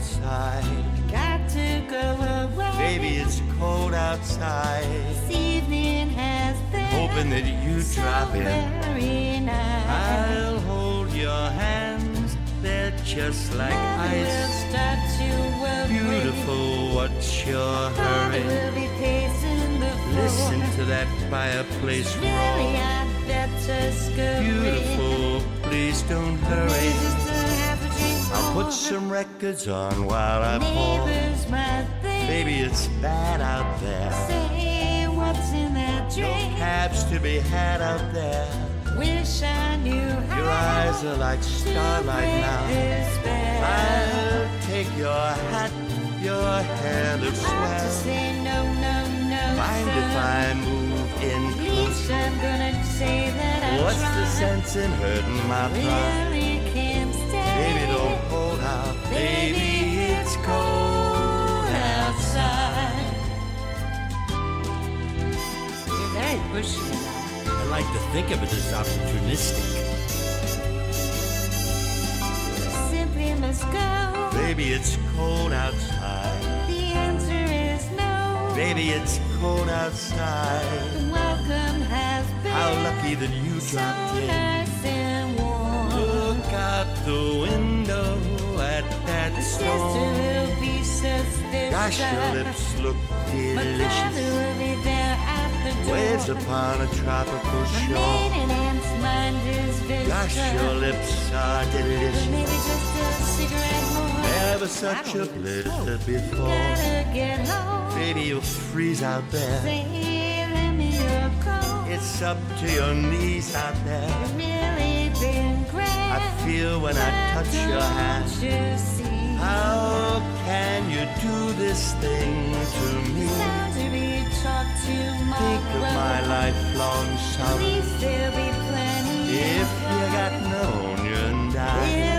outside. Got to go away. Baby, it's cold outside. This evening has been Hoping that you so drop in. very nice. I'll hold your hands, they're just like ice. We'll start to worry. Beautiful, what's your Father hurry? will be pacing the floor. Listen to that fireplace Really, roar. I'd better scurry. Beautiful, please don't hurry. Maybe just a half a drink I'll more. put some records on while I pour. Neighbors might think. Baby, it's bad out there. Say what's in that No drink. cabs to be had out there. Wish I knew how. Your eyes are like to starlight break now. this spell. I'll take your hat, your hair looks Hard to swell. say no, no, no. Mind sir. if I move in At least closer? I'm gonna say that I What's the tried. sense in hurting my pride? Really can't stay. Baby, don't hold out. Baby, it's cold outside. You're very pushy. I like to think of it as opportunistic. Simply must go. Baby, it's cold outside. The answer is no. Baby, it's cold outside. The welcome has been How lucky that you so dropped in. nice and warm. Look out the window at that The sister storm. will be suspicious. Gosh, your lips look My father delicious. will be there at the door. Waves upon a tropical My shore. maiden aunt's mind is vicious. Gosh, your lips are But delicious. maybe just a cigarette more. Never such a blizzard before. Gotta get home. Baby, you'll freeze out there. Say, lend me your coat. It's up to your knees out there. You've really been great. I feel when I touch your hand. Don't you see? How can you do this thing to me? Time to be talked tomorrow. Think of my lifelong At sorrow. least there'll be plenty If of you got fun. pneumonia and I